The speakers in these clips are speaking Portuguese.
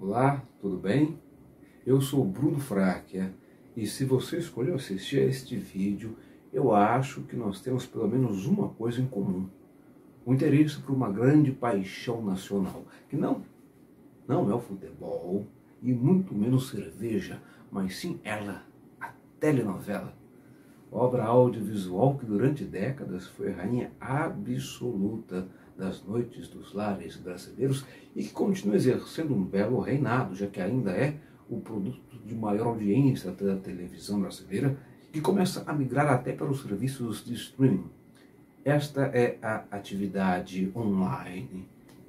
Olá, tudo bem? Eu sou Bruno Fracchia e se você escolheu assistir a este vídeo, eu acho que nós temos pelo menos uma coisa em comum. O interesse por uma grande paixão nacional, que não é o futebol e muito menos cerveja, mas sim ela, a telenovela. Obra audiovisual que durante décadas foi rainha absoluta das noites dos lares brasileiros e que continua exercendo um belo reinado, já que ainda é o produto de maior audiência da televisão brasileira, que começa a migrar até para os serviços de streaming. Esta é a atividade online.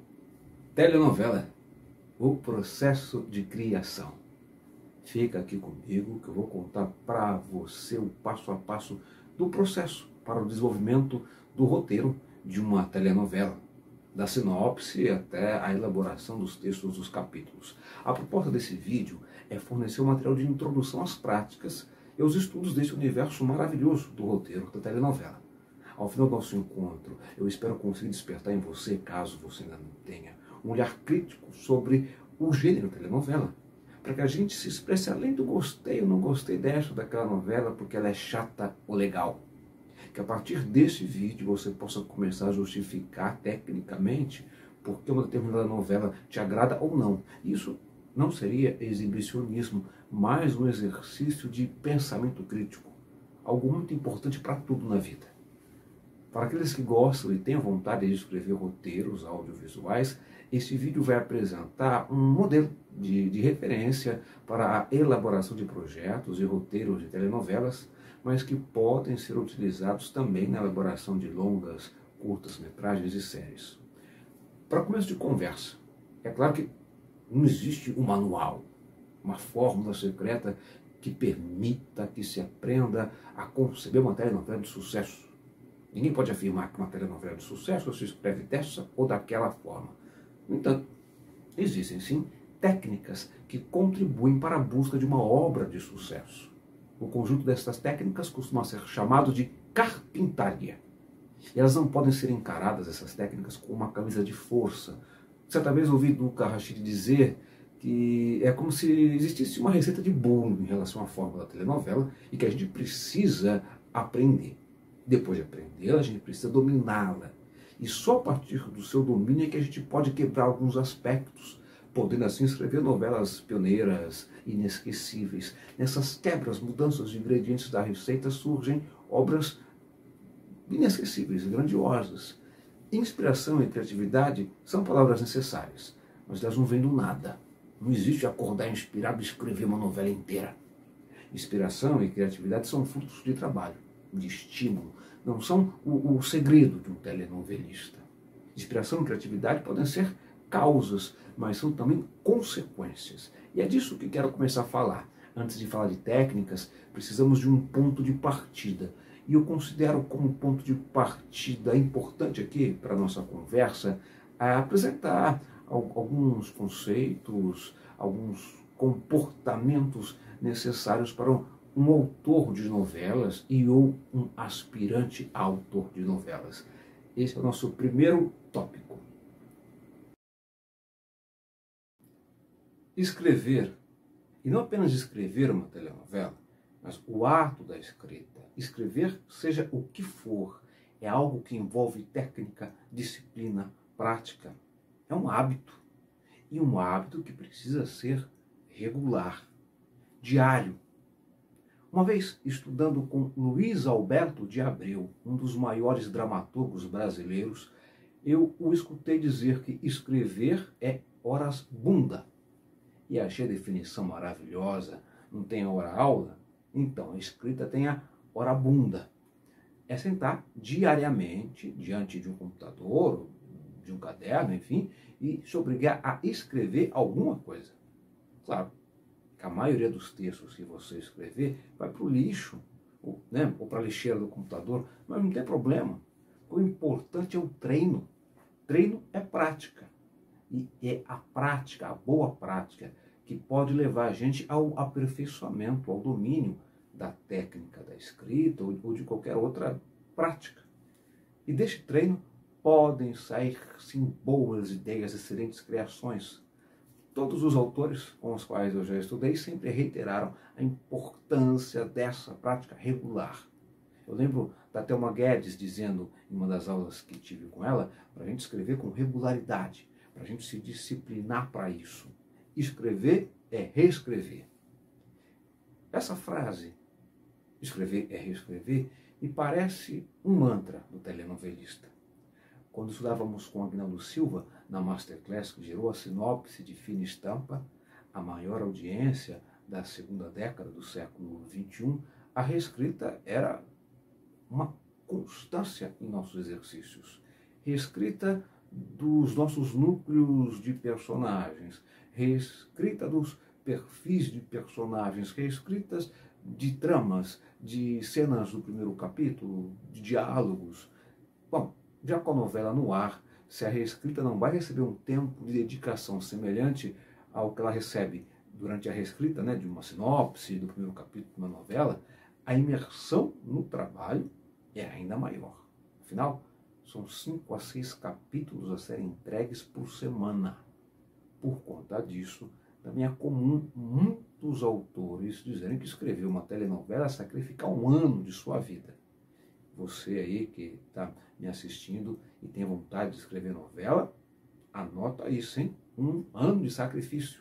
Telenovela, o processo de criação. Fica aqui comigo que eu vou contar para você o passo a passo do processo para o desenvolvimento do roteiro de uma telenovela, da sinopse até a elaboração dos textos dos capítulos. A proposta desse vídeo é fornecer um material de introdução às práticas e aos estudos desse universo maravilhoso do roteiro da telenovela. Ao final do nosso encontro, eu espero conseguir despertar em você, caso você ainda não tenha, um olhar crítico sobre o gênero telenovela, para que a gente se expresse além do gostei ou não gostei dessa daquela novela porque ela é chata ou legal. Que a partir desse vídeo você possa começar a justificar tecnicamente porque uma determinada novela te agrada ou não. Isso não seria exibicionismo, mas um exercício de pensamento crítico. Algo muito importante para tudo na vida. Para aqueles que gostam e têm vontade de escrever roteiros audiovisuais, este vídeo vai apresentar um modelo de referência para a elaboração de projetos e roteiros de telenovelas, mas que podem ser utilizados também na elaboração de longas, curtas-metragens e séries. Para começo de conversa, é claro que não existe um manual, uma fórmula secreta que permita que se aprenda a conceber uma telenovela de sucesso. Ninguém pode afirmar que uma telenovela de sucesso se escreve dessa ou daquela forma. No entanto, existem sim técnicas que contribuem para a busca de uma obra de sucesso. O conjunto dessas técnicas costuma ser chamado de carpintaria. E elas não podem ser encaradas, essas técnicas, com uma camisa de força. Certa vez ouvi Duca Rachid dizer que é como se existisse uma receita de bolo em relação à fórmula da telenovela e que a gente precisa aprender. Depois de aprendê-la, a gente precisa dominá-la. E só a partir do seu domínio é que a gente pode quebrar alguns aspectos, podendo assim escrever novelas pioneiras, inesquecíveis. Nessas quebras, mudanças de ingredientes da receita, surgem obras inesquecíveis, grandiosas. Inspiração e criatividade são palavras necessárias, mas elas não vêm do nada. Não existe acordar inspirado e escrever uma novela inteira. Inspiração e criatividade são frutos de trabalho, de estímulo, não são o segredo de um telenovelista. Inspiração e criatividade podem ser causas, mas são também consequências. E é disso que quero começar a falar. Antes de falar de técnicas, precisamos de um ponto de partida. E eu considero como ponto de partida importante aqui para a nossa conversa apresentar alguns conceitos, alguns comportamentos necessários para um autor de novelas ou um aspirante a autor de novelas. Esse é o nosso primeiro tópico. Escrever, e não apenas escrever uma telenovela, mas o ato da escrita. Escrever, seja o que for, é algo que envolve técnica, disciplina, prática. É um hábito, e um hábito que precisa ser regular, diário. Uma vez, estudando com Luiz Alberto de Abreu, um dos maiores dramaturgos brasileiros, eu o escutei dizer que escrever é horas bunda. E achei a definição maravilhosa. Não tem hora-aula? Então, a escrita tem a hora bunda. É sentar diariamente diante de um computador, de um caderno, enfim, e se obrigar a escrever alguma coisa. Claro, a maioria dos textos que você escrever vai para o lixo, ou para a lixeira do computador, mas não tem problema. O importante é o treino. Treino é prática. E é a prática, a boa prática, que pode levar a gente ao aperfeiçoamento, ao domínio da técnica da escrita ou de qualquer outra prática. E deste treino podem sair, sim, boas ideias, excelentes criações. Todos os autores com os quais eu já estudei sempre reiteraram a importância dessa prática regular. Eu lembro da Thelma Guedes dizendo, em uma das aulas que tive com ela, para a gente escrever com regularidade, para a gente se disciplinar para isso. Escrever é reescrever. Essa frase, escrever é reescrever, me parece um mantra do telenovelista. Quando estudávamos com Agnaldo Silva, na Masterclass que gerou a sinopse de Fina Estampa, a maior audiência da segunda década do século XXI, a reescrita era uma constância em nossos exercícios. Reescrita dos nossos núcleos de personagens, reescrita dos perfis de personagens, reescritas de tramas, de cenas do primeiro capítulo, de diálogos. Bom, já com a novela no ar, se a reescrita não vai receber um tempo de dedicação semelhante ao que ela recebe durante a reescrita, né, de uma sinopse, do primeiro capítulo de uma novela, a imersão no trabalho é ainda maior. Afinal, são 5 a 6 capítulos a serem entregues por semana. Por conta disso, também é comum muitos autores dizerem que escrever uma telenovela é sacrificar um ano de sua vida. Você aí que está me assistindo e tem vontade de escrever novela, anota isso, hein? Um ano de sacrifício.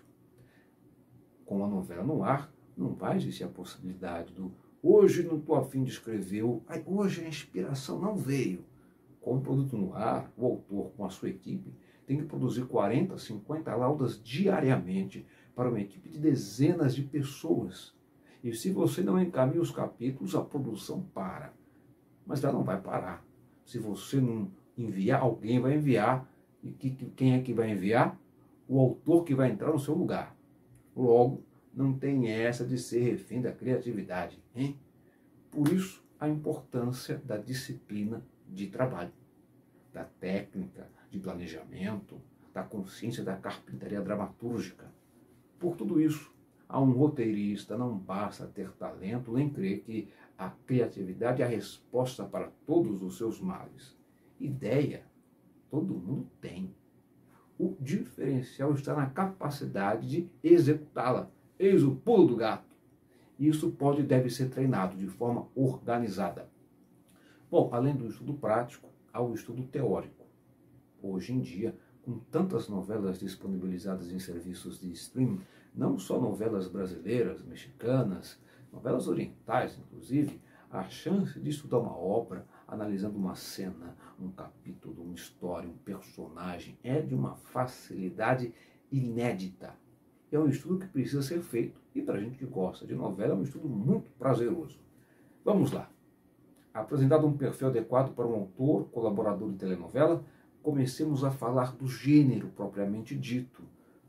Com a novela no ar, não vai existir a possibilidade do hoje não estou a fim de escrever, hoje a inspiração não veio. Com o produto no ar, o autor com a sua equipe tem que produzir 40, 50 laudas diariamente para uma equipe de dezenas de pessoas. E se você não encaminha os capítulos, a produção para. Mas ela não vai parar. Se você não enviar, alguém vai enviar. E quem é que vai enviar? O autor que vai entrar no seu lugar. Logo, não tem essa de ser refém da criatividade, hein? Por isso, a importância da disciplina de trabalho, da técnica de planejamento, da consciência da carpintaria dramatúrgica. Por tudo isso, a um roteirista não basta ter talento nem crer que a criatividade é a resposta para todos os seus males. Ideia, todo mundo tem. O diferencial está na capacidade de executá-la. Eis o pulo do gato. Isso pode e deve ser treinado de forma organizada. Bom, além do estudo prático, há o estudo teórico. Hoje em dia, com tantas novelas disponibilizadas em serviços de streaming, não só novelas brasileiras, mexicanas, novelas orientais, inclusive, a chance de estudar uma obra, analisando uma cena, um capítulo, uma história, um personagem, é de uma facilidade inédita. É um estudo que precisa ser feito e, para a gente que gosta de novela, é um estudo muito prazeroso. Vamos lá. Apresentado um perfil adequado para um autor, colaborador de telenovela, comecemos a falar do gênero propriamente dito.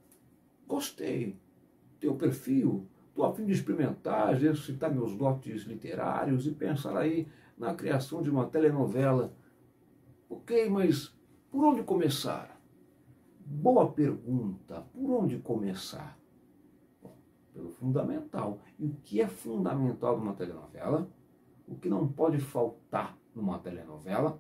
Gostei. Teu perfil. Estou a fim de experimentar, exercitar meus dotes literários e pensar aí na criação de uma telenovela. Ok, mas por onde começar? Boa pergunta. Por onde começar? Bom, pelo fundamental. E o que é fundamental numa telenovela? O que não pode faltar numa telenovela?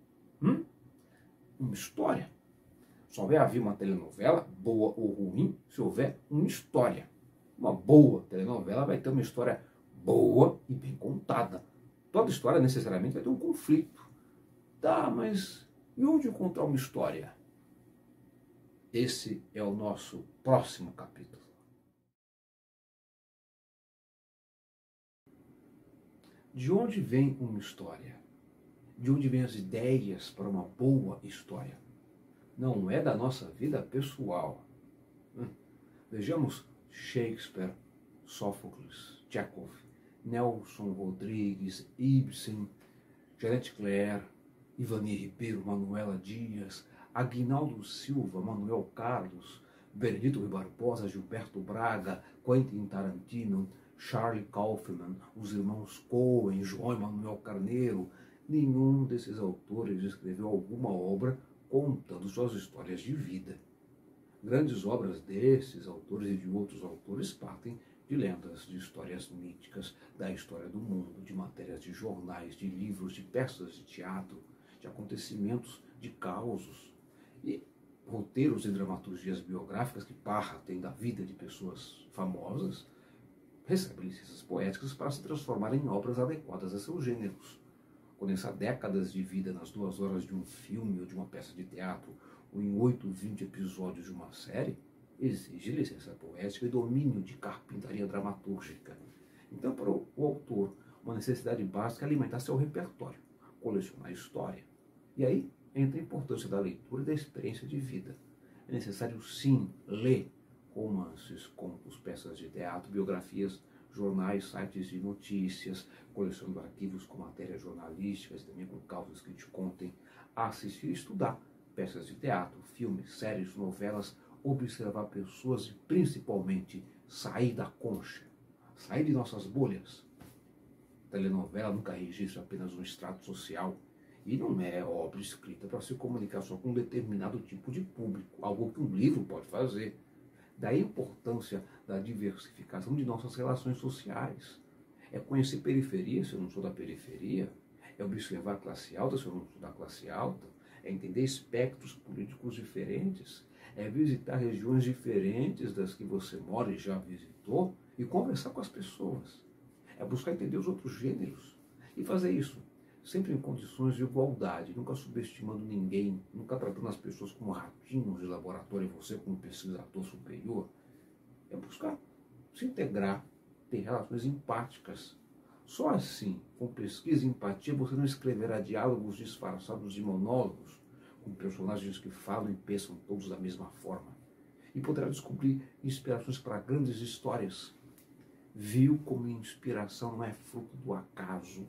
Uma história. Só vai haver uma telenovela, boa ou ruim, se houver uma história. Uma boa telenovela vai ter uma história boa e bem contada. Toda história necessariamente vai ter um conflito. Tá, mas e onde encontrar uma história? Esse é o nosso próximo capítulo. De onde vem uma história? De onde vêm as ideias para uma boa história? Não é da nossa vida pessoal. Vejamos Shakespeare, Sófocles, Chekhov, Nelson Rodrigues, Ibsen, Jeanette Claire, Ivani Ribeiro, Manuela Dias, Aguinaldo Silva, Manuel Carlos, Benedito Rui Barbosa, Gilberto Braga, Quentin Tarantino, Charlie Kaufman, os irmãos Coen, João Emanuel Carneiro. Nenhum desses autores escreveu alguma obra contando suas histórias de vida. Grandes obras desses autores e de outros autores partem de lendas, de histórias míticas, da história do mundo, de matérias de jornais, de livros, de peças de teatro, de acontecimentos, de causos. E roteiros e dramaturgias biográficas que partem da vida de pessoas famosas, recebem licenças poéticas para se transformarem em obras adequadas a seus gêneros. Condensar décadas de vida nas 2 horas de um filme ou de uma peça de teatro, ou em 8, 20 episódios de uma série, exige licença poética e domínio de carpintaria dramatúrgica. Então, para o autor, uma necessidade básica é alimentar seu repertório, colecionar história. E aí entra a importância da leitura e da experiência de vida. É necessário, sim, ler romances, contos, peças de teatro, biografias, jornais, sites de notícias, colecionando arquivos com matérias jornalísticas, também com causas que te contem, assistir e estudar peças de teatro, filmes, séries, novelas, observar pessoas e, principalmente, sair da concha, sair de nossas bolhas. A telenovela nunca registra apenas um extrato social e não é obra escrita para se comunicar só com um determinado tipo de público, algo que um livro pode fazer. Daí a importância da diversificação de nossas relações sociais. É conhecer periferia, se eu não sou da periferia. É observar a classe alta, se eu não sou da classe alta. É entender espectros políticos diferentes. É visitar regiões diferentes das que você mora e já visitou e conversar com as pessoas. É buscar entender os outros gêneros. E fazer isso sempre em condições de igualdade, nunca subestimando ninguém, nunca tratando as pessoas como ratinhos de laboratório e você como pesquisador superior. É buscar se integrar, ter relações empáticas. Só assim, com pesquisa e empatia, você não escreverá diálogos disfarçados de monólogos, com personagens que falam e pensam todos da mesma forma. E poderá descobrir inspirações para grandes histórias. Viu como inspiração não é fruto do acaso.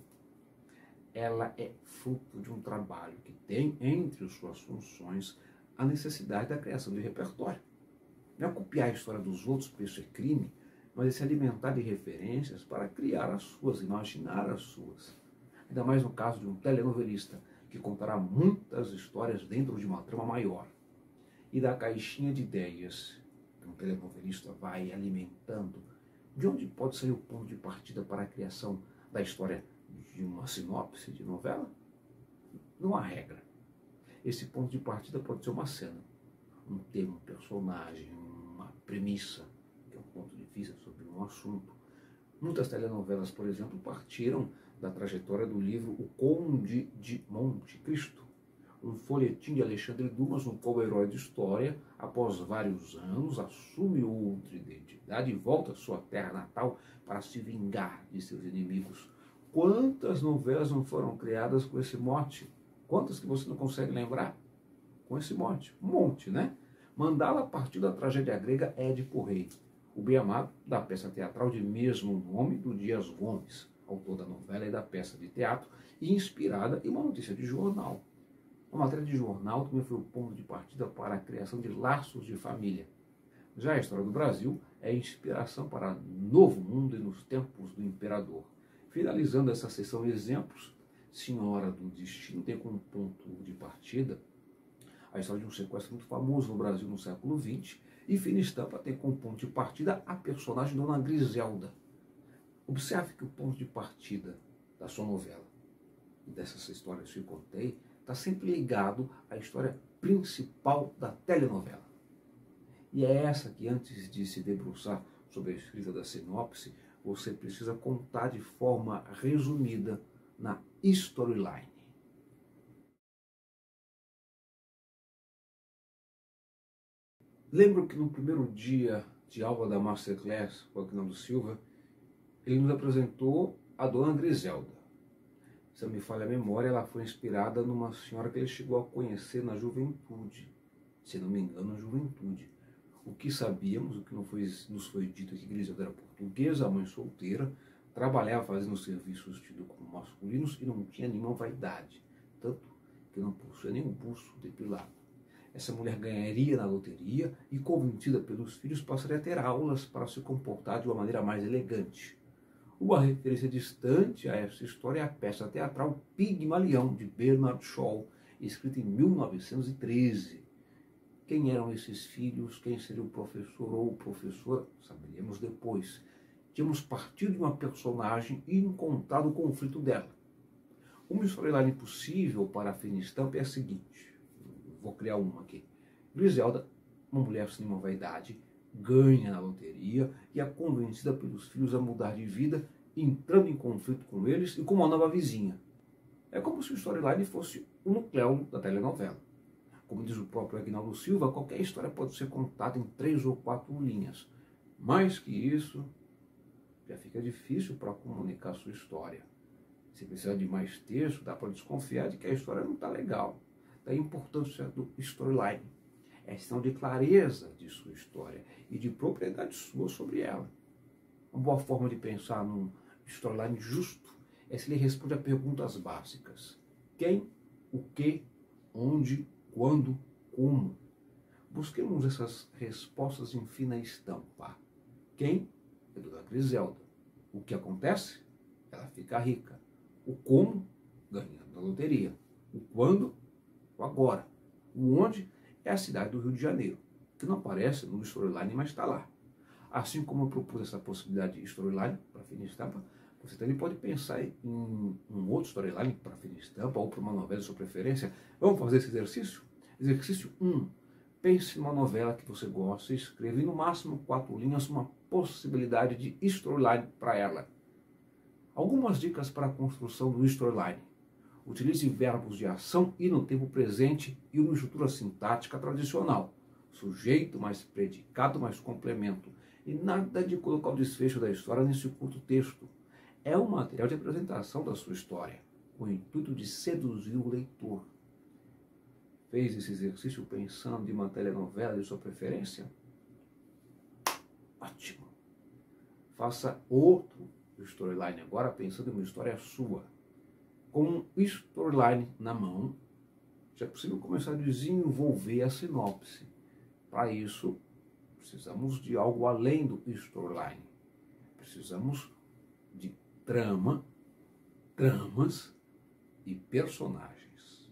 Ela é fruto de um trabalho que tem entre suas funções a necessidade da criação de repertório. Não é copiar a história dos outros, porque isso é crime, mas é se alimentar de referências para criar as suas, imaginar as suas. Ainda mais no caso de um telenovelista, que contará muitas histórias dentro de uma trama maior. E da caixinha de ideias que um telenovelista vai alimentando, de onde pode sair o ponto de partida para a criação da história de uma sinopse de novela? Não há regra. Esse ponto de partida pode ser uma cena, um tema, um personagem, uma premissa, que é um ponto de vista sobre um assunto. Muitas telenovelas, por exemplo, partiram da trajetória do livro O Conde de Monte Cristo, um folhetim de Alexandre Dumas, no qual o herói de história, após vários anos, assume outra identidade e volta à sua terra natal para se vingar de seus inimigos. Quantas novelas não foram criadas com esse mote? Quantas que você não consegue lembrar? Com esse mote? Um monte, né? Mandala partiu da tragédia grega Édipo Rei, o bem-amado da peça teatral de mesmo nome do Dias Gomes, autor da novela e da peça de teatro, e inspirada em uma notícia de jornal. A matéria de jornal também foi o ponto de partida para a criação de laços de família. Já a história do Brasil é inspiração para Novo Mundo e nos tempos do Imperador. Finalizando essa sessão de exemplos, Senhora do Destino tem como ponto de partida a história de um sequestro muito famoso no Brasil no século XX, e Fina Estampa tem como ponto de partida a personagem Dona Griselda. Observe que o ponto de partida da sua novela e dessas histórias que eu contei está sempre ligado à história principal da telenovela. E é essa que, antes de se debruçar sobre a escrita da sinopse, você precisa contar de forma resumida na storyline. Lembro que no primeiro dia de aula da Masterclass com o Aguinaldo Silva, ele nos apresentou a Dona Griselda. Se não me falha a memória, ela foi inspirada numa senhora que ele chegou a conhecer na juventude. Se não me engano, na juventude. O que sabíamos, o que nos foi dito é que Griselda era portuguesa, mãe solteira, trabalhava fazendo serviços tidos como masculinos e não tinha nenhuma vaidade, tanto que não possuía nenhum busto depilado. Essa mulher ganharia na loteria e, convencida pelos filhos, passaria a ter aulas para se comportar de uma maneira mais elegante. Uma referência distante a essa história é a peça teatral Pigmalião, de Bernard Shaw, escrita em 1913. Quem eram esses filhos? Quem seria o professor ou professora? Saberíamos depois. Tínhamos partido de uma personagem e encontrado o conflito dela. Uma storyline possível para a Fina Estampa é a seguinte. Vou criar uma aqui. Griselda, uma mulher sem nenhuma vaidade, ganha na loteria e é convencida pelos filhos a mudar de vida, entrando em conflito com eles e com uma nova vizinha. É como se o storyline fosse o núcleo da telenovela. Como diz o próprio Aguinaldo Silva, qualquer história pode ser contada em 3 ou 4 linhas. Mais que isso, já fica difícil para comunicar a sua história. Se precisar de mais texto, dá para desconfiar de que a história não está legal. Daí a importância do storyline. É questão de clareza de sua história e de propriedade sua sobre ela. Uma boa forma de pensar num storyline justo é se ele responde a perguntas básicas. Quem, o que, onde, quando, como. Busquemos essas respostas em fina estampa. Quem? É Dona Griselda. O que acontece? Ela fica rica. O como? Ganhando na loteria. O quando? O agora. O onde? É a cidade do Rio de Janeiro, que não aparece no storyline, mas está lá. Assim como eu propus essa possibilidade de storyline para fina estampa, você também pode pensar em um outro storyline para fina estampa ou para uma novela de sua preferência. Vamos fazer esse exercício? Exercício 1. Pense numa novela que você gosta e escreva no máximo 4 linhas uma possibilidade de storyline para ela. Algumas dicas para a construção do storyline. Utilize verbos de ação e no tempo presente e uma estrutura sintática tradicional. Sujeito mais predicado mais complemento. E nada de colocar o desfecho da história nesse curto texto. É um material de apresentação da sua história, com o intuito de seduzir o leitor. Fez esse exercício pensando em uma telenovela de sua preferência? Ótimo! Faça outro storyline agora pensando em uma história sua. Com um storyline na mão, já é possível começar a desenvolver a sinopse. Para isso, precisamos de algo além do storyline. Precisamos de tramas e personagens.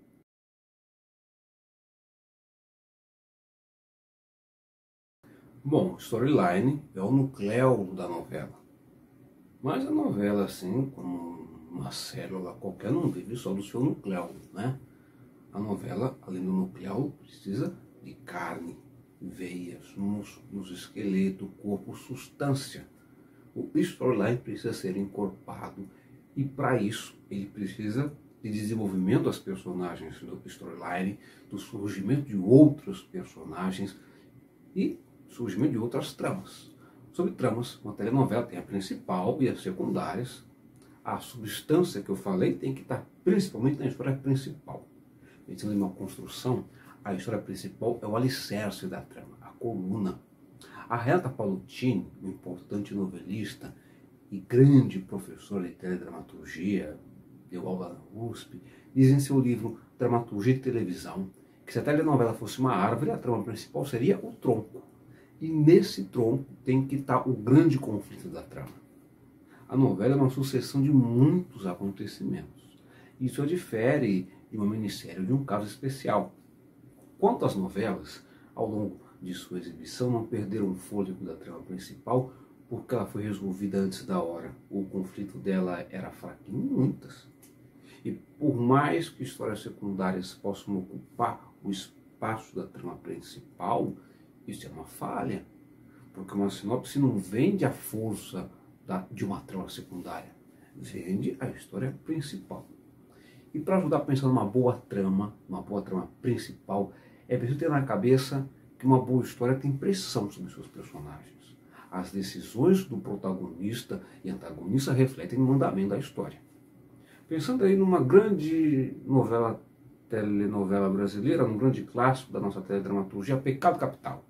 Bom, storyline é o núcleo da novela. Mas a novela, assim, como uma célula qualquer, não vive só do seu núcleo, né? A novela, além do núcleo, precisa de carne, veias, músculos, esqueleto, corpo, substância. O storyline precisa ser encorpado e, para isso, ele precisa de desenvolvimento das personagens do storyline, do surgimento de outros personagens e surgimento de outras tramas. Sobre tramas, uma telenovela tem a principal e as secundárias. A substância que eu falei tem que estar principalmente na história principal. Pensando em uma construção, a história principal é o alicerce da trama, a coluna. A Renata Pallottini, uma importante novelista e grande professora de teledramaturgia, deu aula na USP, diz em seu livro Dramaturgia de Televisão que se a telenovela fosse uma árvore, a trama principal seria o tronco. E nesse tronco tem que estar o grande conflito da trama. A novela é uma sucessão de muitos acontecimentos. Isso difere de uma minissérie ou de um caso especial. Quanto às novelas, ao longo de sua exibição, não perderam o fôlego da trama principal porque ela foi resolvida antes da hora. O conflito dela era fraquinho, muitas. E por mais que histórias secundárias possam ocupar o espaço da trama principal, isso é uma falha, porque uma sinopse não vende a força de uma trama secundária, vende a história principal. E para ajudar a pensar numa boa trama principal, é preciso ter na cabeça que uma boa história tem pressão sobre seus personagens. As decisões do protagonista e antagonista refletem o andamento da história. Pensando aí numa grande telenovela brasileira, num grande clássico da nossa teledramaturgia, Pecado Capital.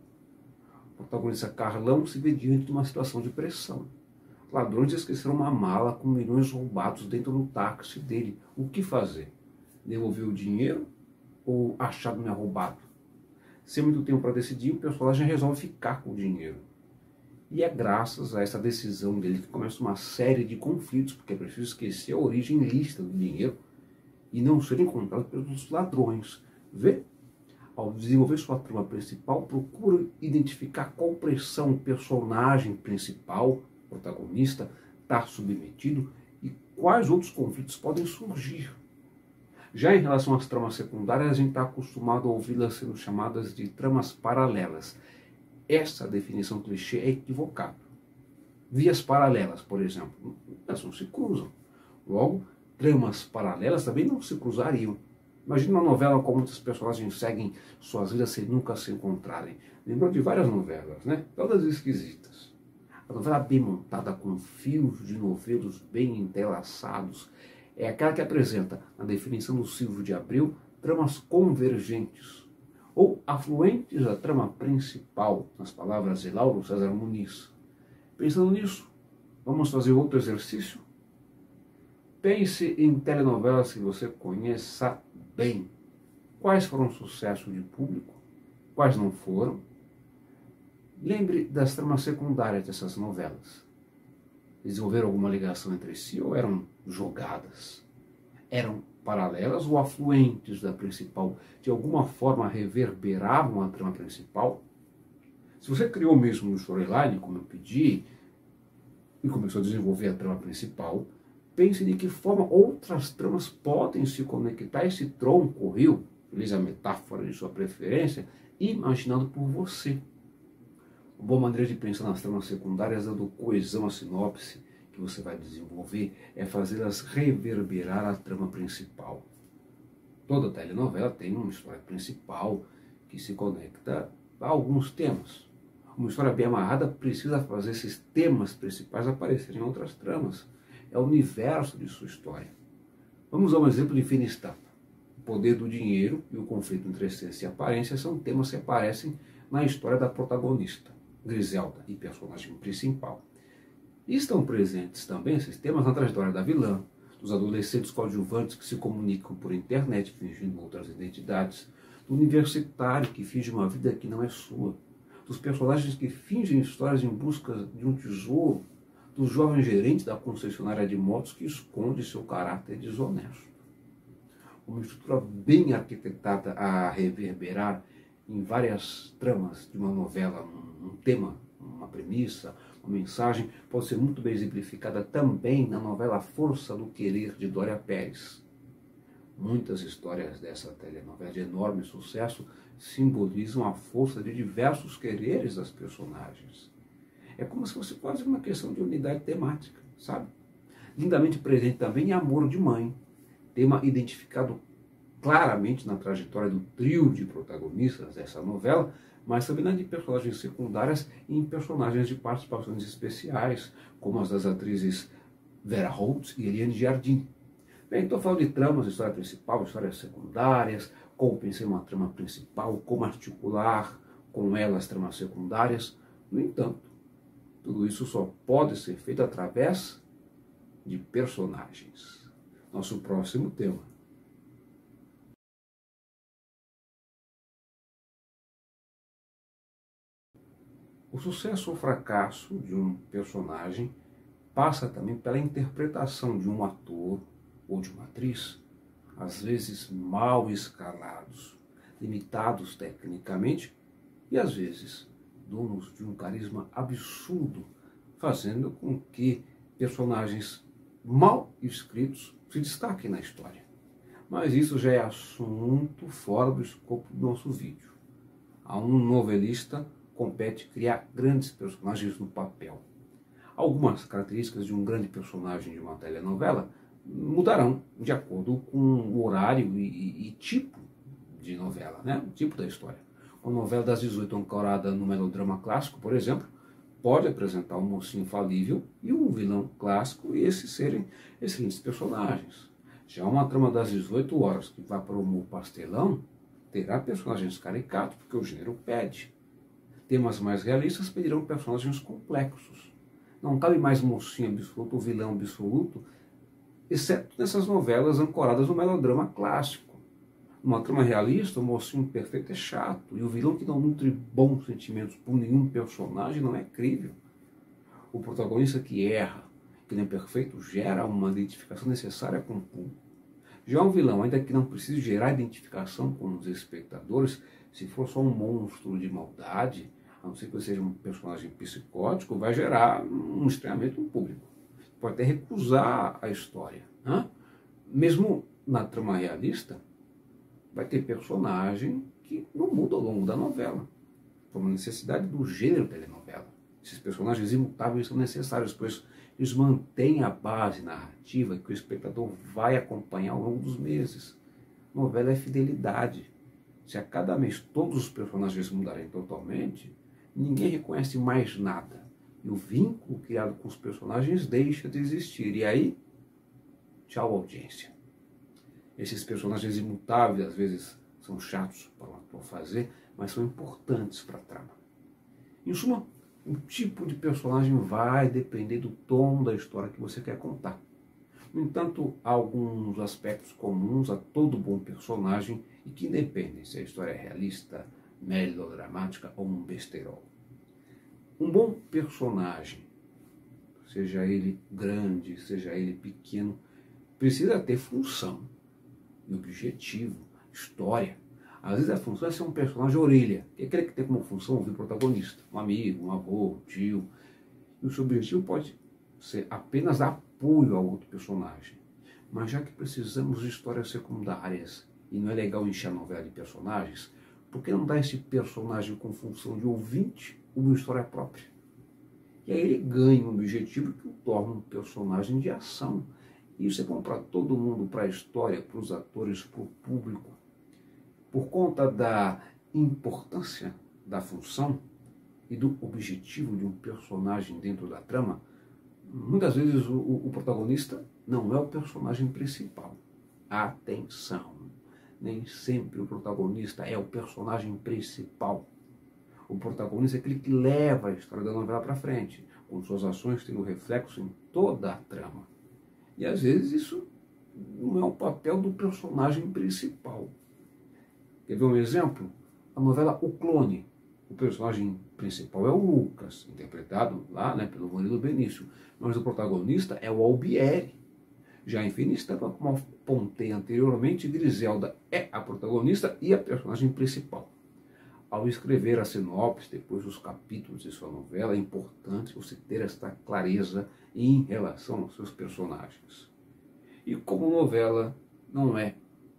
O protagonista Carlão se vê diante de uma situação de pressão. Ladrões esqueceram uma mala com milhões roubados dentro do táxi dele. O que fazer? Devolver o dinheiro ou achar não é roubado? Sem muito tempo para decidir, o personagem resolve ficar com o dinheiro. E é graças a essa decisão dele que começa uma série de conflitos, porque é preciso esquecer a origem lícita do dinheiro e não ser encontrado pelos ladrões. Vê? Ao desenvolver sua trama principal, procura identificar qual pressão o personagem principal, protagonista, está submetido e quais outros conflitos podem surgir. Já em relação às tramas secundárias, a gente está acostumado a ouvi-las sendo chamadas de tramas paralelas. Essa definição clichê é equivocada. Vias paralelas, por exemplo, elas não se cruzam. Logo, tramas paralelas também não se cruzariam. Imagina uma novela com muitos personagens seguem suas vidas sem nunca se encontrarem. Lembrou de várias novelas, né? Todas esquisitas. A novela bem montada, com fios de novelos bem entrelaçados, é aquela que apresenta, na definição do Silvio de Abreu, tramas convergentes, ou afluentes da trama principal, nas palavras de Lauro César Muniz. Pensando nisso, vamos fazer outro exercício? Pense em telenovelas que você conheça bem. Quais foram sucesso de público? Quais não foram? Lembre das tramas secundárias dessas novelas. Desenvolveram alguma ligação entre si ou eram jogadas? Eram paralelas ou afluentes da principal? De alguma forma reverberavam a trama principal? Se você criou mesmo um storyline, como eu pedi, e começou a desenvolver a trama principal, pense de que forma outras tramas podem se conectar a esse tronco, rio, utilize a metáfora de sua preferência, imaginado por você. Uma boa maneira de pensar nas tramas secundárias, dando coesão à sinopse que você vai desenvolver, é fazê-las reverberar a trama principal. Toda telenovela tem uma história principal que se conecta a alguns temas. Uma história bem amarrada precisa fazer esses temas principais aparecerem em outras tramas. É o universo de sua história. Vamos a um exemplo de fina estampa. O poder do dinheiro e o conflito entre essência e aparência são temas que aparecem na história da protagonista, Griselda, e personagem principal. E estão presentes também esses temas na trajetória da vilã, dos adolescentes coadjuvantes que se comunicam por internet fingindo outras identidades, do universitário que finge uma vida que não é sua, dos personagens que fingem histórias em busca de um tesouro, do jovem gerente da concessionária de motos que esconde seu caráter desonesto. Uma estrutura bem arquitetada a reverberar em várias tramas de uma novela, um tema, uma premissa, uma mensagem, pode ser muito bem exemplificada também na novela Força do Querer, de Dória Pérez. Muitas histórias dessa telenovela de enorme sucesso simbolizam a força de diversos quereres das personagens. É como se fosse quase uma questão de unidade temática, sabe? Lindamente presente também é Amor de Mãe, tema identificado claramente na trajetória do trio de protagonistas dessa novela, mas também na de personagens secundárias e em personagens de participações especiais, como as das atrizes Vera Holtz e Eliane Jardim. Bem, estou falando de tramas, história principal, histórias secundárias, como pensar em uma trama principal, como articular com elas tramas secundárias. No entanto, tudo isso só pode ser feito através de personagens. Nosso próximo tema. O sucesso ou fracasso de um personagem passa também pela interpretação de um ator ou de uma atriz, às vezes mal escalados, limitados tecnicamente e às vezes donos de um carisma absurdo, fazendo com que personagens mal escritos se destaquem na história. Mas isso já é assunto fora do escopo do nosso vídeo. A um novelista compete criar grandes personagens no papel. Algumas características de um grande personagem de uma telenovela mudarão de acordo com o horário e tipo de novela, né? O tipo da história. Uma novela das 18 ancorada no melodrama clássico, por exemplo, pode apresentar um mocinho falível e um vilão clássico e esses serem excelentes personagens. Já uma trama das 18 horas que vai para o humor pastelão terá personagens caricatos, porque o gênero pede. Temas mais realistas pedirão personagens complexos. Não cabe mais mocinho absoluto ou vilão absoluto, exceto nessas novelas ancoradas no melodrama clássico. Numa trama realista, o mocinho perfeito é chato, e o vilão que não nutre bons sentimentos por nenhum personagem não é crível. O protagonista que erra, que não é perfeito, gera uma identificação necessária com o público. Já um vilão, ainda que não precise gerar identificação com os espectadores, se for só um monstro de maldade, a não ser que seja um personagem psicótico, vai gerar um estranhamento no público. Pode até recusar a história, né? Mesmo na trama realista, vai ter personagem que não muda ao longo da novela. Por uma necessidade do gênero telenovela. Esses personagens imutáveis são necessários, pois eles mantêm a base narrativa que o espectador vai acompanhar ao longo dos meses. Novela é fidelidade. Se a cada mês todos os personagens mudarem totalmente, ninguém reconhece mais nada. E o vínculo criado com os personagens deixa de existir. E aí, tchau audiência. Esses personagens imutáveis, às vezes, são chatos para o ator fazer, mas são importantes para a trama. Em suma, o tipo de personagem vai depender do tom da história que você quer contar. No entanto, há alguns aspectos comuns a todo bom personagem e que independem se a história é realista, melodramática ou um besterol. Um bom personagem, seja ele grande, seja ele pequeno, precisa ter função e objetivo, história. Às vezes a função é ser um personagem orelha, que é aquele que tem como função ouvir o protagonista, um amigo, um avô, um tio. E o seu objetivo pode ser apenas dar apoio ao outro personagem. Mas já que precisamos de histórias secundárias e não é legal encher a novela de personagens, por que não dar esse personagem com função de ouvinte uma história própria? E aí ele ganha um objetivo que o torna um personagem de ação. E isso é bom para todo mundo, para a história, para os atores, para o público. Por conta da importância da função e do objetivo de um personagem dentro da trama, muitas vezes o protagonista não é o personagem principal. Atenção! Nem sempre o protagonista é o personagem principal. O protagonista é aquele que leva a história da novela para frente, com suas ações tendo reflexo em toda a trama. E às vezes isso não é o papel do personagem principal. Quer ver um exemplo? A novela O Clone. O personagem principal é o Lucas, interpretado lá pelo Murilo Benício, mas o protagonista é o Albieri. Já em Finistampa, como apontei anteriormente, Griselda é a protagonista e a personagem principal. Ao escrever a sinopse, depois dos capítulos de sua novela, é importante você ter esta clareza em relação aos seus personagens. E como novela não é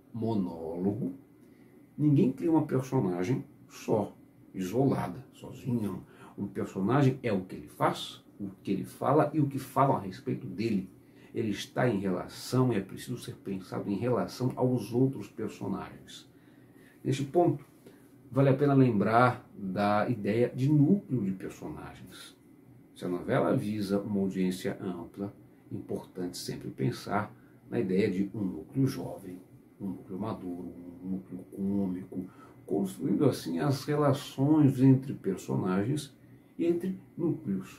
monólogo, ninguém cria uma personagem só, isolada, sozinha. Um personagem é o que ele faz, o que ele fala e o que falam a respeito dele. Ele está em relação e é preciso ser pensado em relação aos outros personagens. Neste ponto, vale a pena lembrar da ideia de núcleo de personagens. Se a novela visa uma audiência ampla, é importante sempre pensar na ideia de um núcleo jovem, um núcleo maduro, um núcleo cômico, construindo assim as relações entre personagens e entre núcleos.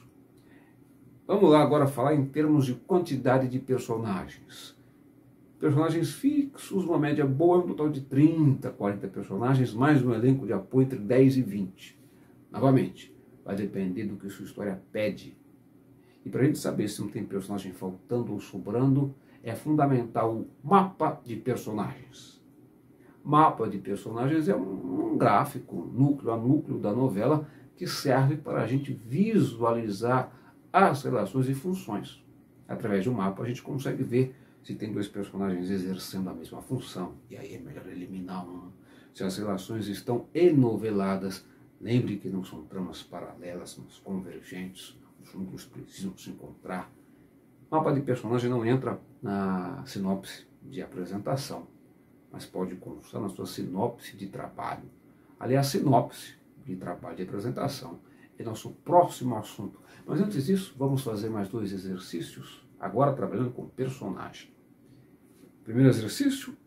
Vamos lá agora falar em termos de quantidade de personagens. Personagens fixos, uma média boa, um total de 30, 40 personagens, mais um elenco de apoio entre 10 e 20. Novamente, vai depender do que sua história pede. E para a gente saber se não tem personagem faltando ou sobrando, é fundamental o mapa de personagens. Mapa de personagens é um gráfico, núcleo a núcleo da novela, que serve para a gente visualizar as relações e funções. Através de um mapa a gente consegue ver se tem dois personagens exercendo a mesma função, e aí é melhor eliminar um. Se as relações estão enoveladas, lembre que não são tramas paralelas, mas convergentes, os núcleos precisam se encontrar. Mapa de personagem não entra na sinopse de apresentação, mas pode constar na sua sinopse de trabalho. Aliás, sinopse de trabalho de apresentação é nosso próximo assunto. Mas antes disso, vamos fazer mais 2 exercícios, agora trabalhando com personagem. Primeiro exercício,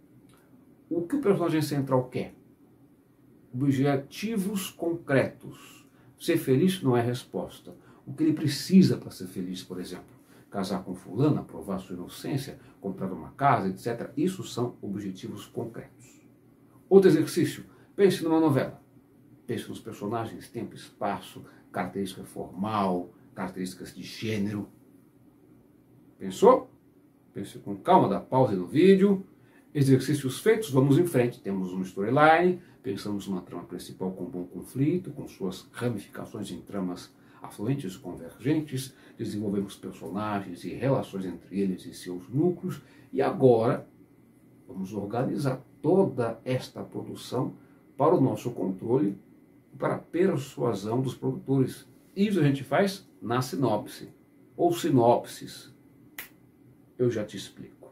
o que o personagem central quer? Objetivos concretos. Ser feliz não é resposta. O que ele precisa para ser feliz, por exemplo? Casar com fulana, provar sua inocência, comprar uma casa, etc. Isso são objetivos concretos. Outro exercício, pense numa novela. Pense nos personagens, tempo, espaço, característica formal, características de gênero. Pensou? Pense com calma, dá pausa no vídeo. Exercícios feitos, vamos em frente. Temos uma storyline, pensamos numa trama principal com bom conflito, com suas ramificações em tramas afluentes e convergentes, desenvolvemos personagens e relações entre eles e seus núcleos, e agora Vamos organizar toda esta produção para o nosso controle e para a persuasão dos produtores. Isso a gente faz na sinopse, ou sinopses. Eu já te explico.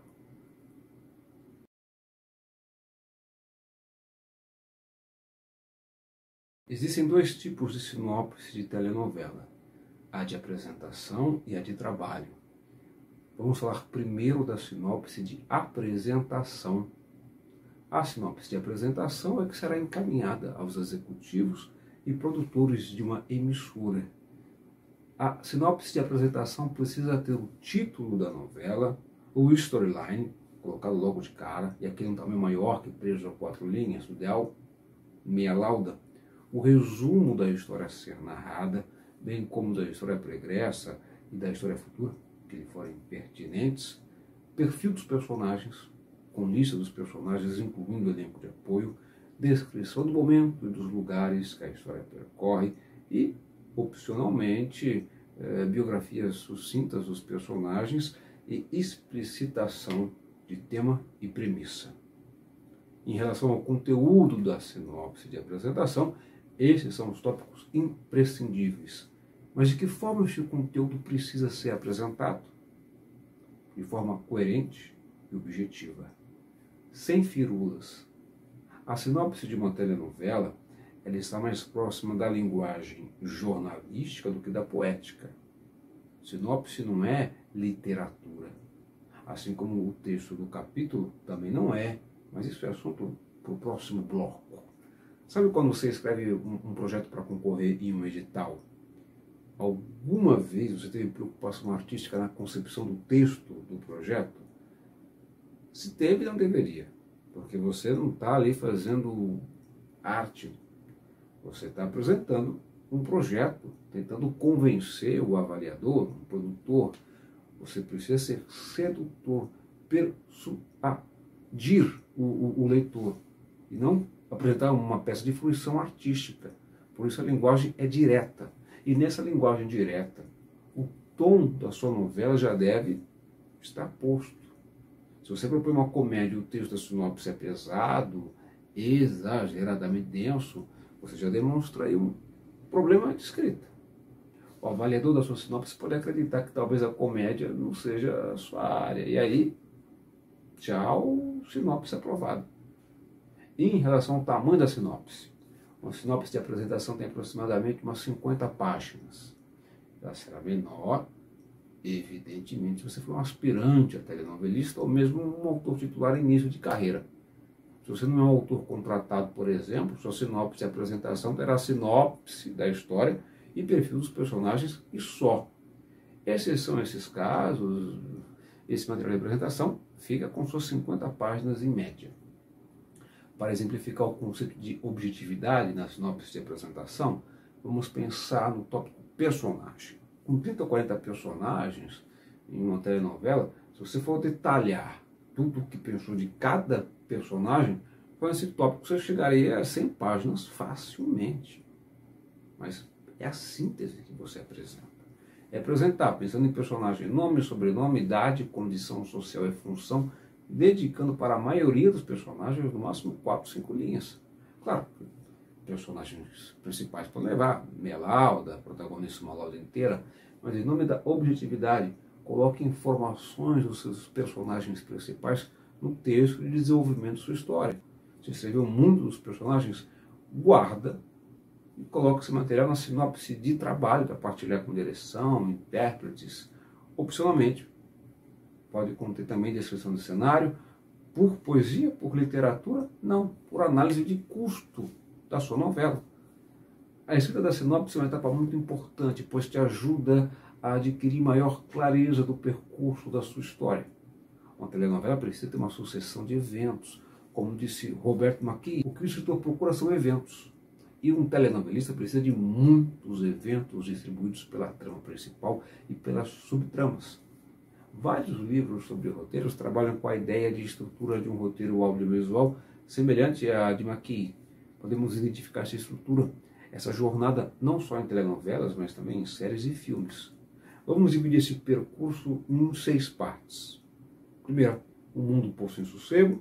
Existem dois tipos de sinopse de telenovela, a de apresentação e a de trabalho. Vamos falar primeiro da sinopse de apresentação. A sinopse de apresentação é que será encaminhada aos executivos e produtores de uma emissora. A sinopse de apresentação precisa ter o título da novela, o storyline, colocado logo de cara, e aqui um tamanho maior que 3 ou 4 linhas, o ideal, meia lauda, o resumo da história a ser narrada, bem como da história pregressa e da história futura, que lhe forem pertinentes, perfil dos personagens, com lista dos personagens, incluindo o elenco de apoio, descrição do momento e dos lugares que a história percorre e, opcionalmente, biografias sucintas dos personagens e explicitação de tema e premissa. Em relação ao conteúdo da sinopse de apresentação, esses são os tópicos imprescindíveis. Mas de que forma esse conteúdo precisa ser apresentado? De forma coerente e objetiva, sem firulas. A sinopse de uma telenovela ela está mais próxima da linguagem jornalística do que da poética. Sinopse não é literatura, assim como o texto do capítulo também não é, mas isso é assunto para o próximo bloco. Sabe quando você escreve um projeto para concorrer em um edital? Alguma vez você teve preocupação artística na concepção do texto do projeto? Se teve, não deveria, porque você não está ali fazendo arte, você está apresentando um projeto, tentando convencer o avaliador, o produtor. Você precisa ser sedutor, persuadir o leitor, e não apresentar uma peça de fruição artística. Por isso a linguagem é direta. E nessa linguagem direta, o tom da sua novela já deve estar posto. Se você propõe uma comédia e o texto da sinopse é pesado, exageradamente denso, você já demonstra aí um problema de escrita. O avaliador da sua sinopse pode acreditar que talvez a comédia não seja a sua área. E aí, tchau, sinopse aprovado. E em relação ao tamanho da sinopse, uma sinopse de apresentação tem aproximadamente umas 50 páginas. Ela será menor, evidentemente, se você for um aspirante a telenovelista ou mesmo um autor titular em início de carreira. Se você não é um autor contratado, por exemplo, sua sinopse de apresentação terá a sinopse da história e perfil dos personagens e só. Exceção a esses casos, esse material de apresentação fica com suas 50 páginas em média. Para exemplificar o conceito de objetividade na sinopse de apresentação, vamos pensar no tópico personagem. Com 30 ou 40 personagens em uma telenovela, se você for detalhar tudo o que pensou de cada personagem, com esse tópico você chegaria a 100 páginas facilmente. Mas é a síntese que você apresenta. É apresentar, pensando em personagem, nome, sobrenome, idade, condição social e função, dedicando para a maioria dos personagens no máximo 4, 5 linhas. Claro, personagens principais podem levar meia lauda, protagonista uma lauda inteira, mas em nome da objetividade, coloque informações dos seus personagens principais no texto de desenvolvimento de sua história. Se escreveu muito dos personagens, guarda e coloque esse material na sinopse de trabalho para partilhar com direção, intérpretes. Opcionalmente, pode conter também descrição do cenário, por poesia, por literatura, não, por análise de custo da sua novela. A escrita da sinopse é uma etapa muito importante, pois te ajuda a adquirir maior clareza do percurso da sua história. Uma telenovela precisa ter uma sucessão de eventos. Como disse Roberto Maqui, o que o escritor procura são eventos. E um telenovelista precisa de muitos eventos distribuídos pela trama principal e pelas subtramas. Vários livros sobre roteiros trabalham com a ideia de estrutura de um roteiro audiovisual semelhante à de Maqui. Podemos identificar essa estrutura, essa jornada, não só em telenovelas, mas também em séries e filmes. Vamos dividir esse percurso em 6 partes. Primeiro, o mundo posto em sossego.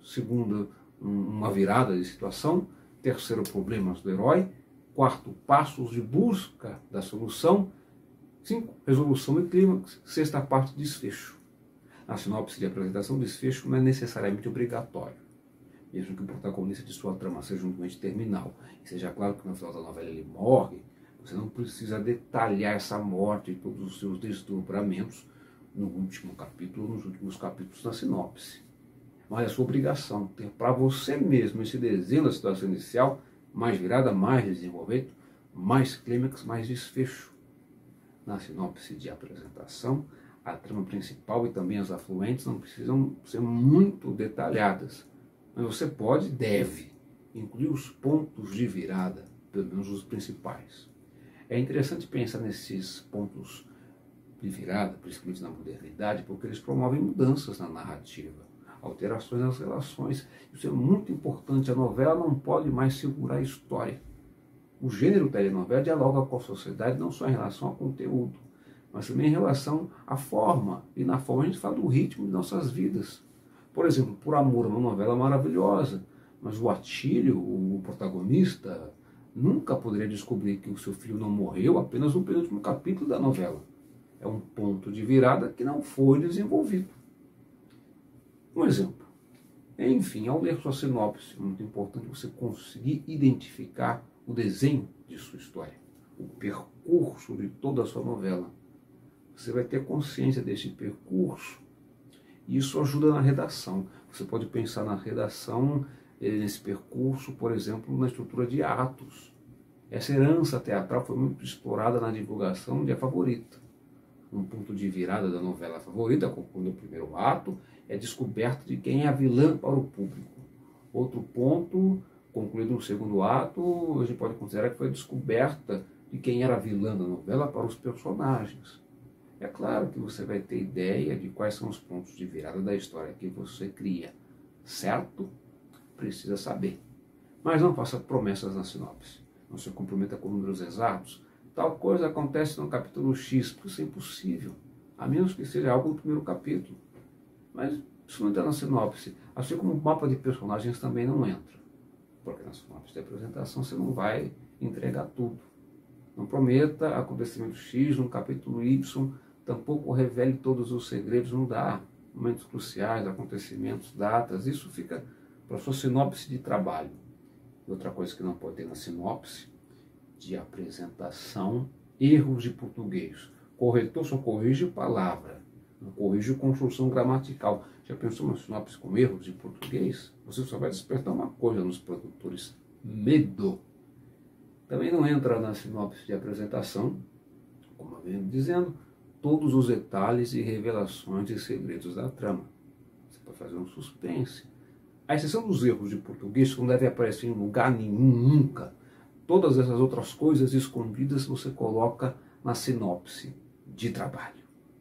Segundo, uma virada de situação. Terceiro, problemas do herói. Quarto, passos de busca da solução. 5, resolução e clímax. Sexta parte, desfecho. Na sinopse de apresentação, desfecho não é necessariamente obrigatório, mesmo que o protagonista de sua trama seja um doente terminal e seja claro que no final da novela ele morre. Você não precisa detalhar essa morte e todos os seus desdobramentos no último capítulo ou nos últimos capítulos da sinopse. Mas é sua obrigação ter para você mesmo esse desenho da situação inicial, mais virada, mais desenvolvimento, mais clímax, mais desfecho. Na sinopse de apresentação, a trama principal e também as afluentes não precisam ser muito detalhadas, mas você pode e deve incluir os pontos de virada, pelo menos os principais. É interessante pensar nesses pontos de virada, principalmente na modernidade, porque eles promovem mudanças na narrativa, alterações nas relações. Isso é muito importante. A novela não pode mais segurar a história. O gênero telenovela dialoga com a sociedade não só em relação ao conteúdo, mas também em relação à forma. E na forma a gente fala do ritmo de nossas vidas. Por exemplo, Por Amor é uma novela maravilhosa, mas o Atílio, o protagonista, nunca poderia descobrir que o seu filho não morreu apenas no penúltimo capítulo da novela. É um ponto de virada que não foi desenvolvido. Um exemplo. Enfim, ao ler sua sinopse, é muito importante você conseguir identificar o desenho de sua história, o percurso de toda a sua novela. Você vai ter consciência desse percurso e isso ajuda na redação. Você pode pensar na redação, nesse percurso, por exemplo, na estrutura de atos. Essa herança teatral foi muito explorada na divulgação de A Favorita. Um ponto de virada da novela Favorita, concluindo o primeiro ato, é a descoberta de quem é a vilã para o público. Outro ponto, concluído no segundo ato, a gente pode considerar que foi a descoberta de quem era a vilã da novela para os personagens. É claro que você vai ter ideia de quais são os pontos de virada da história que você cria, certo? Precisa saber. Mas não faça promessas na sinopse. Não se comprometa com números exatos. Tal coisa acontece no capítulo X, porque isso é impossível, a menos que seja algo no primeiro capítulo. Mas isso não entra na sinopse, assim como o mapa de personagens também não entra, porque na sinopse de apresentação você não vai entregar tudo. Não prometa acontecimento X no capítulo Y, tampouco revele todos os segredos, não dá. Momentos cruciais, acontecimentos, datas, isso fica para sua sinopse de trabalho. E outra coisa que não pode ter na sinopse de apresentação, erros de português. Corretor só corrige palavra, não corrige construção gramatical. Já pensou uma sinopse com erros de português? Você só vai despertar uma coisa nos produtores: medo. Também não entra na sinopse de apresentação, como eu venho dizendo, todos os detalhes e revelações e segredos da trama. Você pode fazer um suspense. A exceção dos erros de português, que não deve aparecer em lugar nenhum, nunca. Todas essas outras coisas escondidas você coloca na sinopse de trabalho.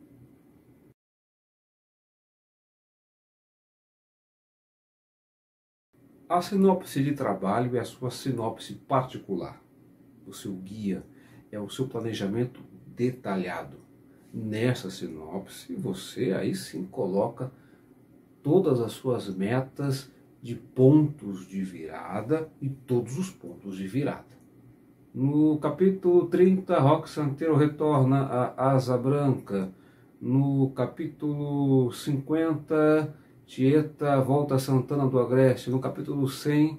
A sinopse de trabalho é a sua sinopse particular. O seu guia é o seu planejamento detalhado. Nessa sinopse, você aí sim coloca todas as suas metas de pontos de virada e todos os pontos de virada. No capítulo 30, Roque Santeiro retorna à Asa Branca. No capítulo 50, Tieta volta a Santana do Agreste. No capítulo 100,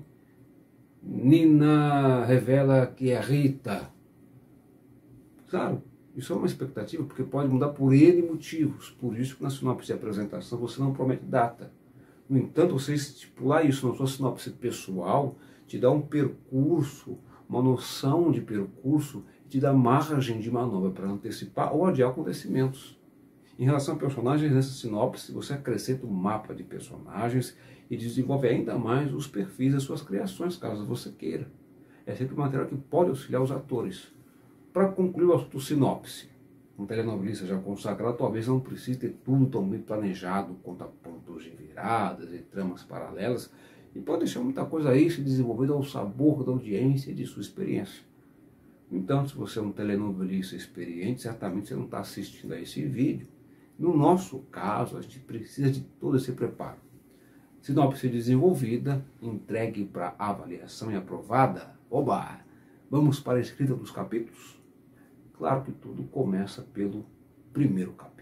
Nina revela que é Rita. Claro, isso é uma expectativa, porque pode mudar por N motivos. Por isso que na sinopse de apresentação você não promete data. No entanto, você estipular isso na sua sinopse pessoal te dá um percurso, uma noção de percurso, e te dá margem de manobra para antecipar ou adiar acontecimentos. Em relação a personagens, nessa sinopse você acrescenta um mapa de personagens e desenvolve ainda mais os perfis das suas criações, caso você queira. É sempre um material que pode auxiliar os atores. Para concluir o assunto sinopse, um telenovelista já consagrado talvez não precise ter tudo tão bem planejado quanto a pontos de viradas e tramas paralelas, e pode deixar muita coisa aí se desenvolvendo ao sabor da audiência e de sua experiência. Então, se você é um telenovelista experiente, certamente você não está assistindo a esse vídeo. No nosso caso, a gente precisa de todo esse preparo. Sinopse desenvolvida, entregue para avaliação e aprovada. Oba! Vamos para a escrita dos capítulos? Claro que tudo começa pelo primeiro capítulo.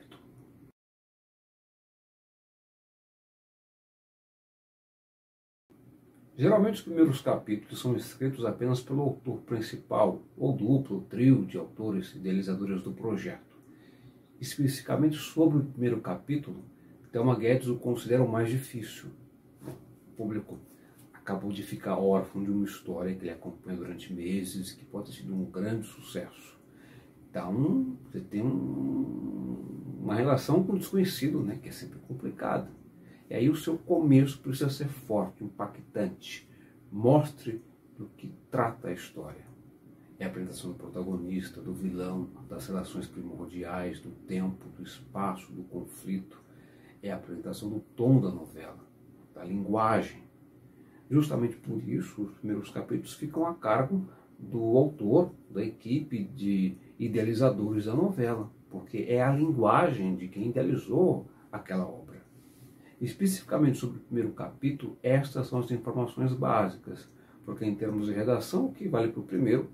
Geralmente os primeiros capítulos são escritos apenas pelo autor principal, ou duplo, ou trio de autores idealizadores do projeto. Especificamente sobre o primeiro capítulo, Thelma Guedes o considera o mais difícil. O público acabou de ficar órfão de uma história que ele acompanha durante meses, que pode ter sido um grande sucesso. Então, você tem uma relação com o desconhecido, né, que é sempre complicado. E aí o seu começo precisa ser forte, impactante. Mostre do que trata a história. É a apresentação do protagonista, do vilão, das relações primordiais, do tempo, do espaço, do conflito. É a apresentação do tom da novela, da linguagem. Justamente por isso, os primeiros capítulos ficam a cargo do autor, da equipe de idealizadores da novela, porque é a linguagem de quem idealizou aquela obra. Especificamente sobre o primeiro capítulo, estas são as informações básicas, porque em termos de redação, o que vale para o primeiro,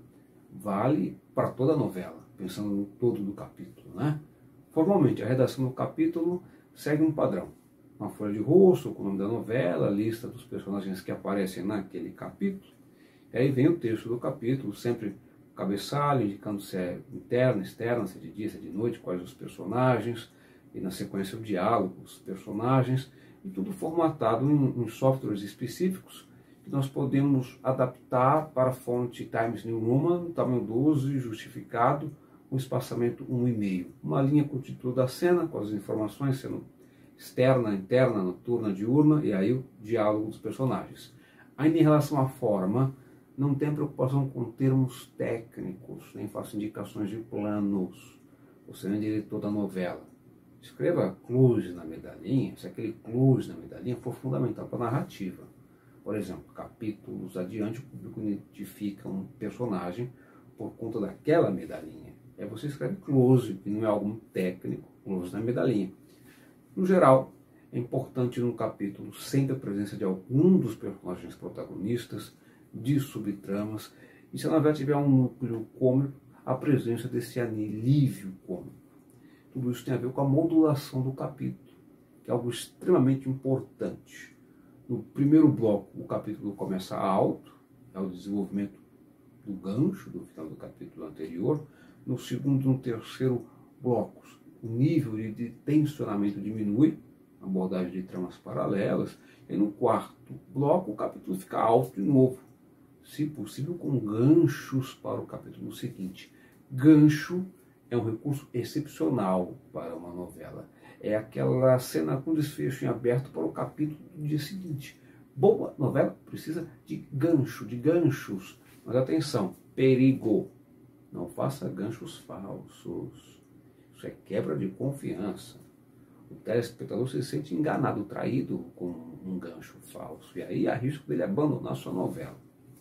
vale para toda a novela, pensando no todo do capítulo, né? Formalmente, a redação do capítulo segue um padrão. Uma folha de rosto com o nome da novela, a lista dos personagens que aparecem naquele capítulo, e aí vem o texto do capítulo, sempre cabeçalho, indicando se é interna, externa, se é de dia, se é de noite, quais os personagens, e na sequência o diálogo, os personagens, e tudo formatado em softwares específicos que nós podemos adaptar para a fonte Times New Roman, tamanho 12, justificado, com espaçamento 1,5. Uma linha com o título da cena, com as informações sendo externa, interna, noturna, diurna, e aí o diálogo dos personagens. Ainda em relação à forma, não tem preocupação com termos técnicos, nem faço indicações de planos. Você não é diretor da novela. Escreva close na medalhinha, se aquele close na medalhinha for fundamental para a narrativa. Por exemplo, capítulos adiante, o público identifica um personagem por conta daquela medalhinha. Aí você escreve close, que não é algo técnico, close na medalhinha. No geral, é importante no capítulo sempre a presença de algum dos personagens protagonistas, de subtramas, e se a novela tiver um núcleo cômico, a presença desse alívio cômico. Tudo isso tem a ver com a modulação do capítulo, que é algo extremamente importante. No primeiro bloco, o capítulo começa alto, é o desenvolvimento do gancho do final do capítulo anterior. No segundo e no terceiro blocos, o nível de tensionamento diminui, abordagem de tramas paralelas. E no quarto bloco, o capítulo fica alto de novo, se possível com ganchos para o capítulo seguinte. Gancho é um recurso excepcional para uma novela. É aquela cena com desfecho em aberto para o capítulo do dia seguinte. Boa novela precisa de gancho, de ganchos. Mas atenção, perigo. Não faça ganchos falsos. Isso é quebra de confiança. O telespectador se sente enganado, traído com um gancho falso. E aí há risco dele abandonar sua novela.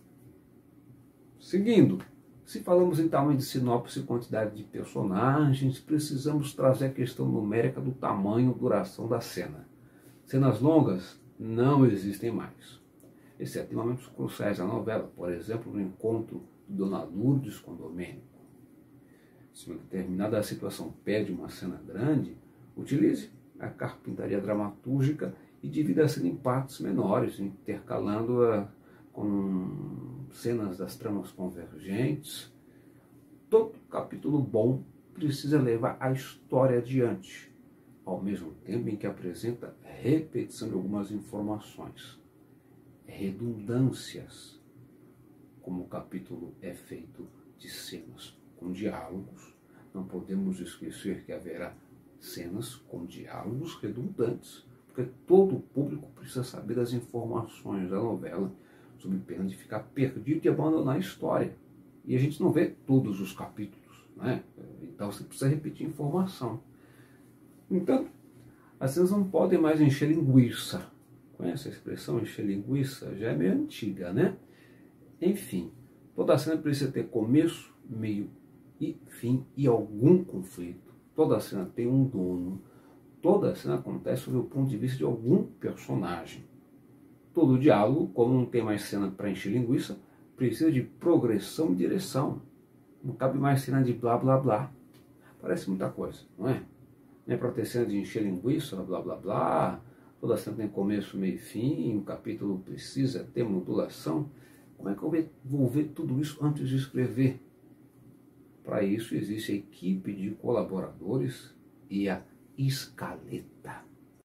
Seguindo. Se falamos em tamanho de sinopse e quantidade de personagens, precisamos trazer a questão numérica do tamanho e duração da cena. Cenas longas não existem mais, exceto em momentos cruciais da novela, por exemplo, no encontro de Dona Lourdes com Domênico. Se uma determinada situação pede uma cena grande, utilize a carpintaria dramatúrgica e divida a cena em partes menores, intercalando-a com cenas das tramas convergentes. Todo capítulo bom precisa levar a história adiante, ao mesmo tempo em que apresenta repetição de algumas informações, redundâncias, como o capítulo é feito de cenas com diálogos. Não podemos esquecer que haverá cenas com diálogos redundantes, porque todo o público precisa saber das informações da novela, sob pena de ficar perdido e abandonar a história. E a gente não vê todos os capítulos, né? Então você precisa repetir informação. Então, as cenas não podem mais encher linguiça. Conhece a expressão encher linguiça? Já é meio antiga, né? Enfim, toda cena precisa ter começo, meio e fim e algum conflito. Toda cena tem um dono. Toda cena acontece sob o ponto de vista de algum personagem. Todo diálogo, como não tem mais cena para encher linguiça, precisa de progressão e direção. Não cabe mais cena de blá blá blá. Parece muita coisa, não é? Não é para ter cena de encher linguiça, blá blá blá. Toda cena tem começo, meio e fim, o capítulo precisa ter modulação. Como é que eu vou ver tudo isso antes de escrever? Para isso existe a equipe de colaboradores e a escaleta.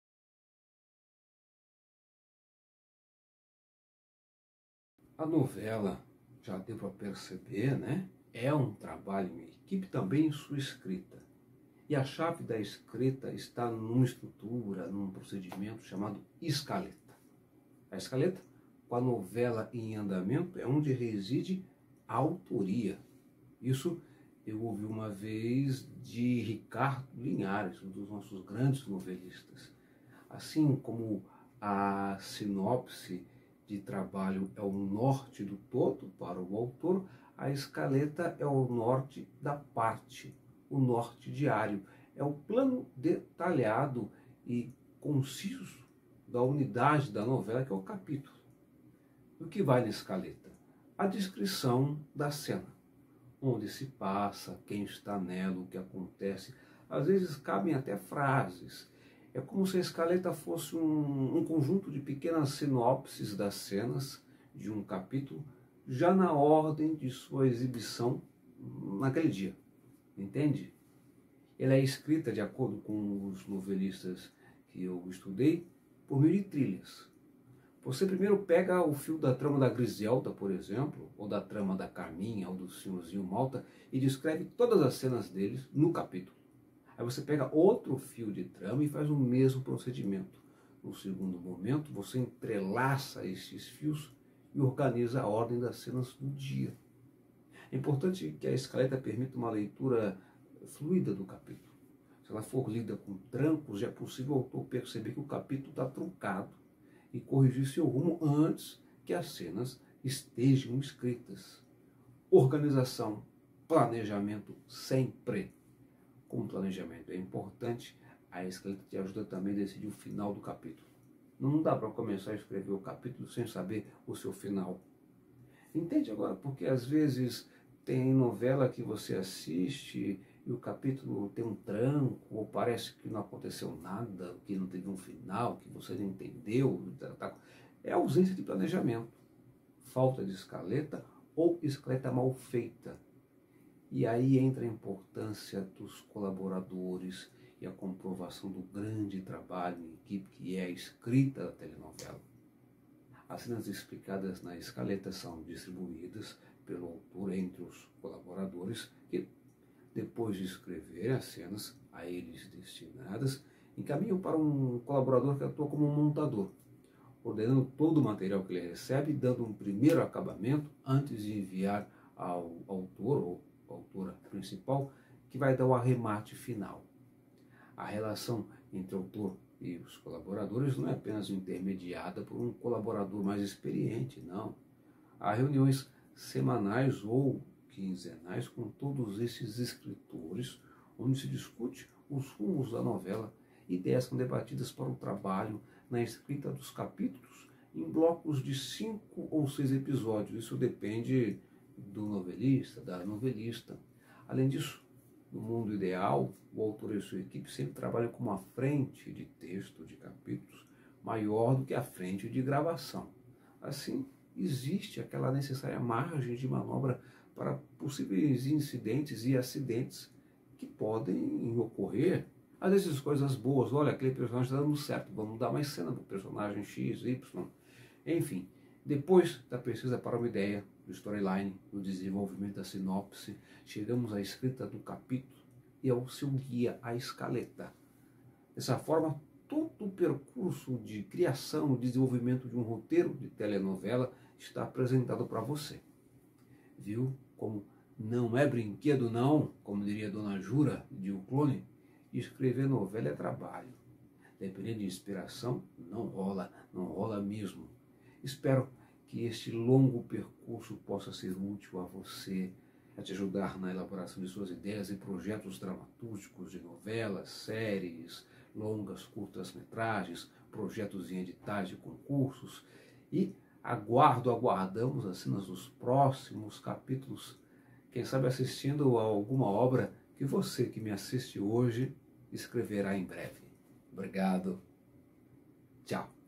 A novela, já deu para perceber, né? É um trabalho em equipe também em sua escrita. E a chave da escrita está numa estrutura, num procedimento chamado escaleta. A escaleta, com a novela em andamento, é onde reside a autoria. Isso eu ouvi uma vez de Ricardo Linhares, um dos nossos grandes novelistas. Assim como a sinopse de trabalho é o norte do todo para o autor, a escaleta é o norte da parte, o norte diário. É o plano detalhado e conciso da unidade da novela, que é o capítulo. O que vai na escaleta? A descrição da cena, onde se passa, quem está nela, o que acontece. Às vezes cabem até frases. É como se a escaleta fosse um conjunto de pequenas sinopses das cenas de um capítulo, já na ordem de sua exibição naquele dia. Entende? Ela é escrita, de acordo com os novelistas que eu estudei, por meio de trilhas. Você primeiro pega o fio da trama da Griselda, por exemplo, ou da trama da Carminha, ou do Senhorzinho Malta, e descreve todas as cenas deles no capítulo. Aí você pega outro fio de trama e faz o mesmo procedimento. No segundo momento, você entrelaça esses fios e organiza a ordem das cenas do dia. É importante que a escaleta permita uma leitura fluida do capítulo. Se ela for lida com trancos, é possível o autor perceber que o capítulo está truncado e corrigir seu rumo antes que as cenas estejam escritas. Organização, planejamento sempre. Como planejamento é importante, a escaleta te ajuda também a decidir o final do capítulo. Não dá para começar a escrever o capítulo sem saber o seu final. Entende agora? Porque às vezes tem novela que você assiste e o capítulo tem um tranco, ou parece que não aconteceu nada, que não teve um final, que você não entendeu. É ausência de planejamento, falta de escaleta ou escaleta mal feita. E aí entra a importância dos colaboradores e a comprovação do grande trabalho em equipe que é a escrita da telenovela. As cenas explicadas na escaleta são distribuídas pelo autor entre os colaboradores que, depois de escrever as cenas a eles destinadas, encaminham para um colaborador que atua como um montador, ordenando todo o material que ele recebe, dando um primeiro acabamento antes de enviar ao autor ou autora principal, que vai dar o arremate final. A relação entre o autor e os colaboradores não é apenas intermediada por um colaborador mais experiente, não. Há reuniões semanais ou quinzenais com todos esses escritores, onde se discute os rumos da novela, ideias são debatidas para o trabalho na escrita dos capítulos em blocos de 5 ou 6 episódios. Isso depende do novelista, da novelista. Além disso, no mundo ideal, o autor e sua equipe sempre trabalham com uma frente de texto, de capítulos, maior do que a frente de gravação. Assim, existe aquela necessária margem de manobra para possíveis incidentes e acidentes que podem ocorrer. Às vezes coisas boas, olha, aquele personagem está dando certo, vamos dar mais cena para o personagem X, Y. Enfim, depois da pesquisa para uma ideia, do storyline, do desenvolvimento da sinopse, chegamos à escrita do capítulo e ao seu guia, a escaleta. Dessa forma, todo o percurso de criação e desenvolvimento de um roteiro de telenovela está apresentado para você. Viu como não é brinquedo não, como diria Dona Jura de O Clone? Escrever novela é trabalho. Dependendo de inspiração, não rola mesmo. Espero que este longo percurso possa ser útil a você, a te ajudar na elaboração de suas ideias e projetos dramatúrgicos de novelas, séries, longas, curtas metragens, projetos em editais de concursos E aguardamos as cenas dos próximos capítulos, quem sabe assistindo a alguma obra que você que me assiste hoje escreverá em breve. Obrigado. Tchau.